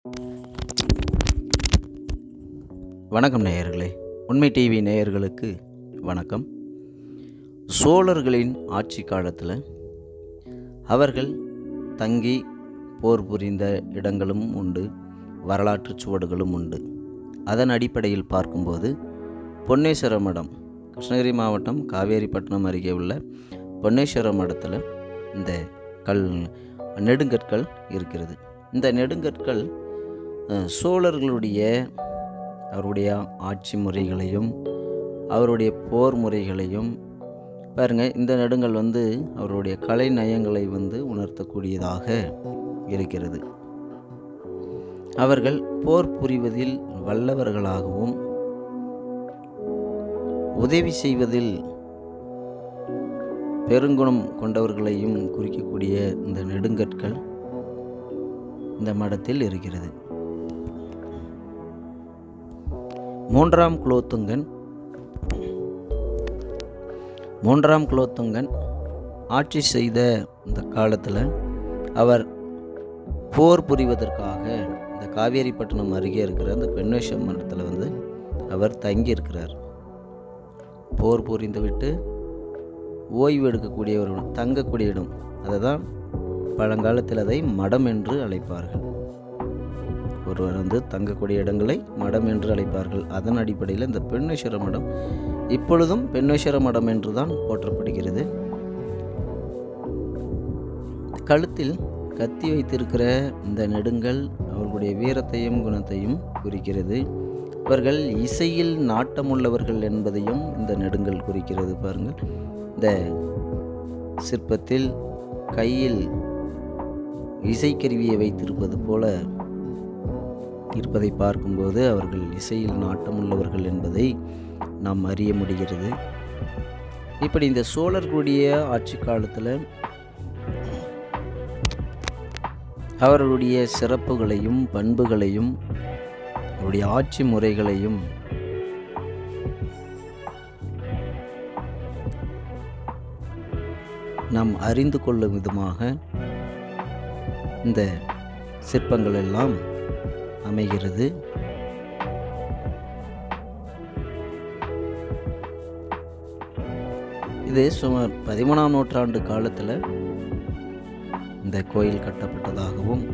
வணக்கம் நேயர்களே. உண்மை டிவி நேயர்களுக்கு வணக்கம். சோழர்களின் ஆட்சி காலத்தில் அவர்கள் தங்கி போர் புரிந்த இடங்களும் உண்டு, வரலாற்று சுவடுகளும் உண்டு. அதன் அடிப்படையில் பார்க்கும்போது பொன்னேஸ்வர மடம், கிருஷ்ணகிரி மாவட்டம் காவேரிப்பட்டினம் அருகே உள்ள பொன்னேஸ்வர மடத்தில் இந்த நெடுங்கற்கள் இருக்கிறது. இந்த நெடுங்கற்கள் சோழர்களுடைய அவருடைய ஆட்சி முறைகளையும் அவருடைய போர் முறைகளையும் பாருங்கள். இந்த நெடுங்கல் அவருடைய கலை நயங்களை உணர்த்தக்கூடியதாக இருக்கிறது. அவர்கள் போர் புரிவதில் வல்லவர்களாகவும் உதவி செய்வதில் பெருங்குணம் கொண்டவர்களையும் குறிக்கக்கூடிய இந்த நெடுங்கற்கள் இந்த மடத்தில் இருக்கிறது. மூன்றாம் குலோத்துங்கன் ஆட்சி செய்த இந்த காலத்தில் அவர் போர் புரிவதற்காக இந்த காவேரிப்பட்டினம் அருகே இருக்கிற அந்த பெண்ணேஸ்வர மடத்தில் அவர் தங்கியிருக்கிறார். போர் புரிந்துவிட்டு ஓய்வு எடுக்கக்கூடிய ஒரு தங்கக்கூடிய இடம், அதை தான் பழங்காலத்தில் அதை மடம் என்று அழைப்பார்கள். ஒருவர் தங்கக்கூடிய இடங்களை மடம் என்று அழைப்பார்கள். அதன் அடிப்படையில் இந்த பெண்ணேஸ்வர மடம் இப்பொழுதும் பெண்ணேஸ்வர மடம் என்று தான் போற்றப்படுகிறது. கழுத்தில் கத்தி வைத்திருக்கிற இந்த நெடுங்கல் அவர்களுடைய வீரத்தையும் குணத்தையும் குறிக்கிறது. அவர்கள் இசையில் நாட்டமுள்ளவர்கள் என்பதையும் இந்த நெடுங்கல் குறிக்கிறது. பாருங்கள், இந்த சிற்பத்தில் கையில் இசைக்கருவியை வைத்திருப்பது போல இருப்பதை பார்க்கும்போது அவர்கள் இசையில் நாட்டமுள்ளவர்கள் என்பதை நாம் அறிய முடிகிறது. இப்படி இந்த சோழர்களுடைய ஆட்சி காலத்தில் அவர்களுடைய சிறப்புகளையும் பண்புகளையும் அவருடைய ஆட்சி முறைகளையும் நாம் அறிந்து கொள்ளும் விதமாக இந்த சிற்பங்கள் எல்லாம் அமைகிறது. இது சுமார் 13ஆம் நூற்றாண்டு காலத்தில் இந்த கோயில் கட்டப்பட்டதாகவும்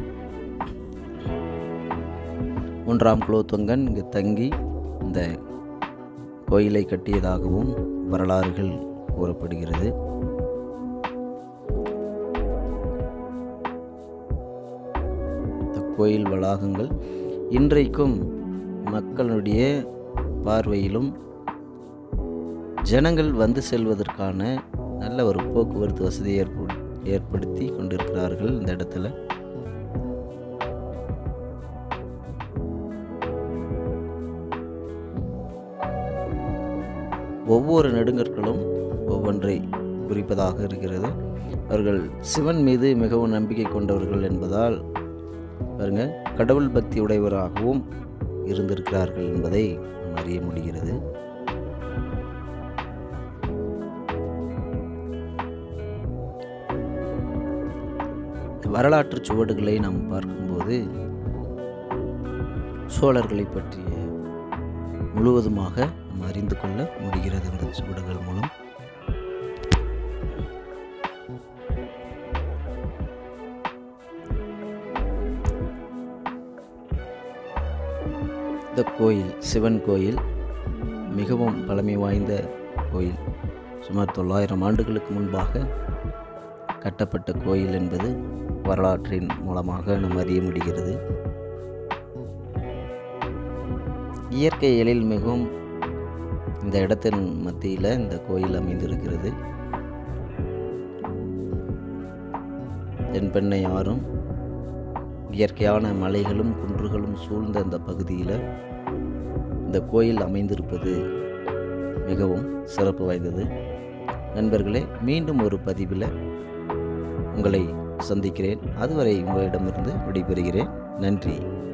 1ஆம் குலோத்துங்கன் இங்கு தங்கி இந்த கோயிலை கட்டியதாகவும் வரலாறுகள் கூறப்படுகிறது. இந்த கோயில் வளாகங்கள் இன்றைக்கும் மக்களுடைய பார்வையிலும் ஜனங்கள் செல்வதற்கான நல்ல ஒரு போக்குவரத்து வசதி ஏற்படுத்தி கொண்டிருக்கிறார்கள். இந்த இடத்துல ஒவ்வொரு நெடுங்கற்களும் ஒவ்வொன்றை குறிப்பதாக இருக்கிறது. அவர்கள் சிவன் மீது மிகவும் நம்பிக்கை கொண்டவர்கள் என்பதால் பாருங்க, கடவுள் பக்தி உடையவராகவும் இருந்திருக்கிறார்கள் என்பதை நாம் அறிய முடிகிறது. வரலாற்று சுவடுகளை நாம் பார்க்கும்போது சோழர்களை பற்றிய முழுவதுமாக நாம் அறிந்து கொள்ள முடிகிறது. இந்த சுவடுகள் மூலம் இந்த கோயில் சிவன் கோயில் மிகவும் பழமை வாய்ந்த கோயில். சுமார் 900 ஆண்டுகளுக்கு முன்பாக கட்டப்பட்ட கோயில் என்பது வரலாற்றின் மூலமாக நாம் அறிய முடிகிறது. இயற்கை எழில் மிகவும் இந்த இடத்தின் மத்தியில் இந்த கோயில் அமைந்திருக்கிறது. தென்பெண்ணை ஆறும் இயற்கையான மலைகளும் குன்றுகளும் சூழ்ந்த இந்த பகுதியில் இந்த கோயில் அமைந்திருப்பது மிகவும் சிறப்பு வாய்ந்தது. நண்பர்களே, மீண்டும் ஒரு பதிவில் உங்களை சந்திக்கிறேன். அதுவரை உங்களிடமிருந்து விடைபெறுகிறேன். நன்றி.